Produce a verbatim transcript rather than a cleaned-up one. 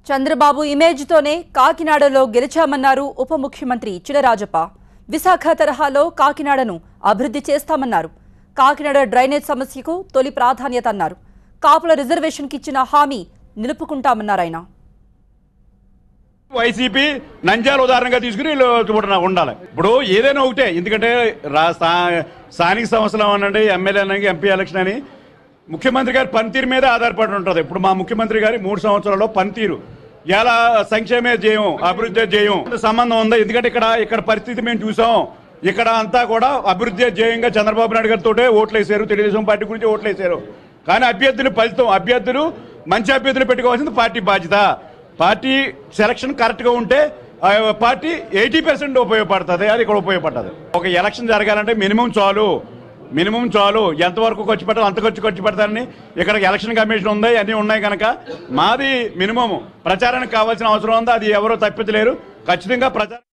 Chandrababu image తోనే కాకినాడలో గెలిచామన్నారు ఉప ముఖ్యమంత్రి చినరాజప్ప. విశాఖ తరహాలో కాకినాడను అభివృద్ధి చేస్తామన్నారు. కాకినాడ డ్రైనేజ్ సమస్యకు తొలి ప్రాధాన్యత అన్నారు. కాపుల రిజర్వేషన్కి ఇచ్చిన హామీ నిలుపుకుంటామన్నారు ఆయన. వైసీపీ నంజాల ఉదాహరణగా తీసుకుని ఉండాలి. ఇప్పుడు ఏదైనా ఒకటే, ఎందుకంటే స్థానిక సంస్థలు అనండి, ఎమ్మెల్యే అని, ఎంపీ ఎలక్షన్ అని ముఖ్యమంత్రి గారి పనితీరు మీద ఆధారపడి ఉంటుంది. ఇప్పుడు మా ముఖ్యమంత్రి గారి మూడు సంవత్సరాల్లో పనితీరు ఎలా సంక్షేమే చేయం, అభివృద్ధి చేయం సంబంధం ఉంది. ఎందుకంటే ఇక్కడ ఇక్కడ పరిస్థితి మేము చూసాం. ఇక్కడ అంతా కూడా అభివృద్ధి ధ్యేయంగా చంద్రబాబు నాయుడు గారితో ఓట్లు వేసారు, తెలుగుదేశం పార్టీ గురించి ఓట్లు వేసారు. కానీ అభ్యర్థులు ఫలితం, అభ్యర్థులు మంచి అభ్యర్థులు పెట్టుకోవాల్సింది పార్టీ బాధ్యత. పార్టీ సెలక్షన్ కరెక్ట్గా ఉంటే పార్టీ ఎయిటీ పర్సెంట్ ఉపయోగపడుతుంది. అది ఇక్కడ ఉపయోగపడుతుంది. ఒక ఎలక్షన్ జరగాలంటే మినిమం చాలు మినిమం చాలు ఎంతవరకు ఖర్చు పెట్టాలి అంత ఖర్చు ఖర్చు పెడతారని ఇక్కడ ఎలక్షన్ కమిషన్ ఉంది, అన్నీ ఉన్నాయి. కనుక మాది మినిమం ప్రచారానికి కావాల్సిన అవసరం ఉంది. అది ఎవరో తప్పించలేరు. ఖచ్చితంగా ప్రచారం